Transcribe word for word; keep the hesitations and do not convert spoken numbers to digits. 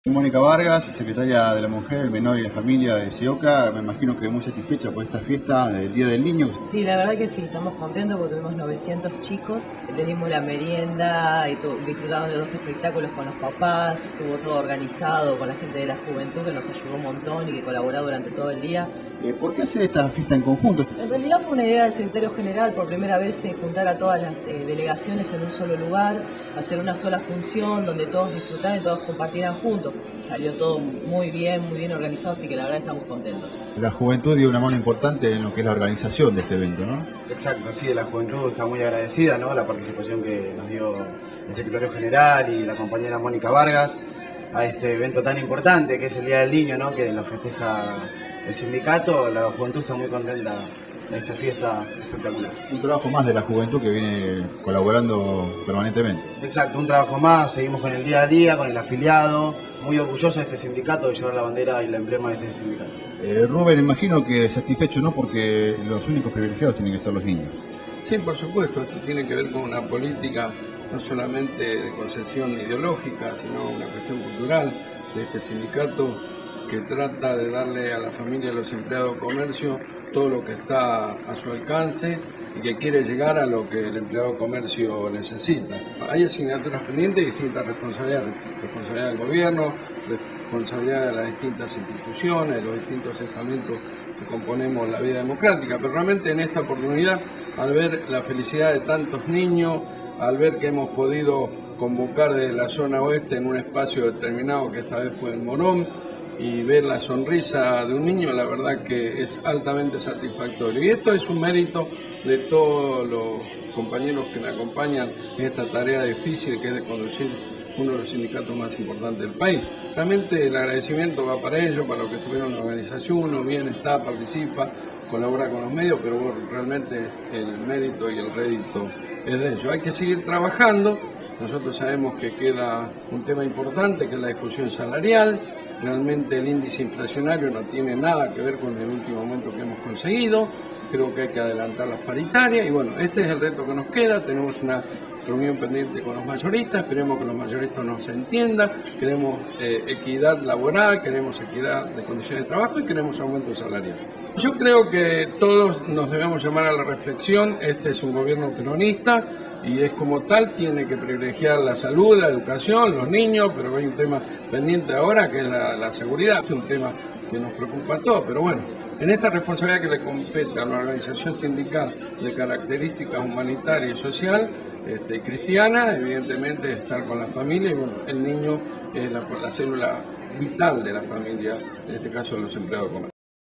Mónica Vargas, secretaria de la Mujer, el Menor y la Familia de SEOCA, me imagino que muy satisfecha por esta fiesta del Día del Niño. Sí, la verdad que sí, estamos contentos porque tuvimos novecientos chicos, les dimos la merienda y disfrutaron de dos espectáculos con los papás, estuvo todo organizado con la gente de la juventud que nos ayudó un montón y que colaboró durante todo el día. Eh, ¿Por qué hacer esta fiesta en conjunto? En realidad fue una idea del secretario general, por primera vez eh, juntar a todas las eh, delegaciones en un solo lugar, hacer una sola función donde todos disfrutaran y todos compartieran juntos. Salió todo muy bien, muy bien organizado, así que la verdad estamos contentos. La juventud dio una mano importante en lo que es la organización de este evento, ¿no? Exacto, sí, la juventud está muy agradecida, ¿no? La participación que nos dio el secretario general y la compañera Mónica Vargas a este evento tan importante que es el Día del Niño, ¿no? Que lo festeja el sindicato. La juventud está muy contenta de esta fiesta espectacular. Un trabajo más de la juventud que viene colaborando permanentemente. Exacto, un trabajo más, seguimos con el día a día, con el afiliado, muy orgulloso de este sindicato, de llevar la bandera y el emblema de este sindicato. Eh, Rubén, imagino que satisfecho no porque los únicos privilegiados tienen que ser los niños. Sí, por supuesto, esto tiene que ver con una política no solamente de concesión ideológica, sino una cuestión cultural de este sindicato que trata de darle a la familia de los empleados de comercio todo lo que está a su alcance y que quiere llegar a lo que el empleado de comercio necesita. Hay asignaturas pendientes y distintas responsabilidades, responsabilidad del gobierno, responsabilidad de las distintas instituciones, de los distintos estamentos que componemos la vida democrática, pero realmente en esta oportunidad, al ver la felicidad de tantos niños, al ver que hemos podido convocar desde la zona oeste en un espacio determinado, que esta vez fue en Morón, y ver la sonrisa de un niño, la verdad que es altamente satisfactorio. Y esto es un mérito de todos los compañeros que me acompañan en esta tarea difícil que es de conducir uno de los sindicatos más importantes del país. Realmente el agradecimiento va para ellos, para los que estuvieron en la organización, uno bien está, participa, colabora con los medios, pero bueno, realmente el mérito y el rédito es de ellos. Hay que seguir trabajando, nosotros sabemos que queda un tema importante que es la discusión salarial. Realmente el índice inflacionario no tiene nada que ver con el último aumento que hemos conseguido, creo que hay que adelantar las paritarias y bueno, este es el reto que nos queda, tenemos una reunión pendiente con los mayoristas, esperemos que los mayoristas nos entiendan, queremos eh, equidad laboral, queremos equidad de condiciones de trabajo y queremos aumento salarial. Yo creo que todos nos debemos llamar a la reflexión, este es un gobierno peronista y es como tal, tiene que privilegiar la salud, la educación, los niños, pero hay un tema pendiente ahora que es la, la seguridad, es un tema que nos preocupa a todos, pero bueno, en esta responsabilidad que le compete a una organización sindical de características humanitarias y social, este, cristiana, evidentemente estar con la familia y bueno, el niño es la, la célula vital de la familia, en este caso de los empleados de comercio.